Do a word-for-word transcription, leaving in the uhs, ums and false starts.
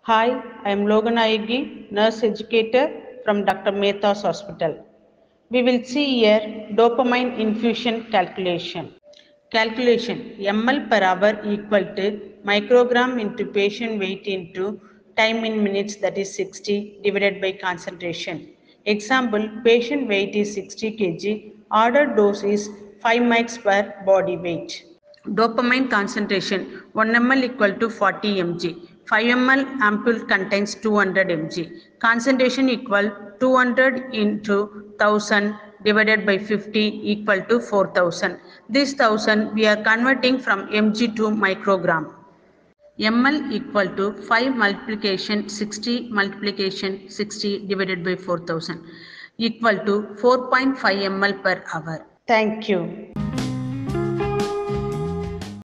Hi, I am Logan Ayagi, nurse educator from Doctor Mehta's hospital. We will see here dopamine infusion calculation. Calculation ml per hour equal to microgram into patient weight into time in minutes, that is sixty divided by concentration. Example, patient weight is sixty kilograms, ordered dose is five mics per body weight. Dopamine concentration one milliliter equal to forty milligrams. five milliliter ampule contains two hundred milligrams. Concentration equal two hundred into one thousand divided by fifty equal to four thousand. This one thousand we are converting from mg to microgram. Ml equal to five multiplication sixty multiplication sixty divided by four thousand equal to four point five milliliters per hour. Thank you.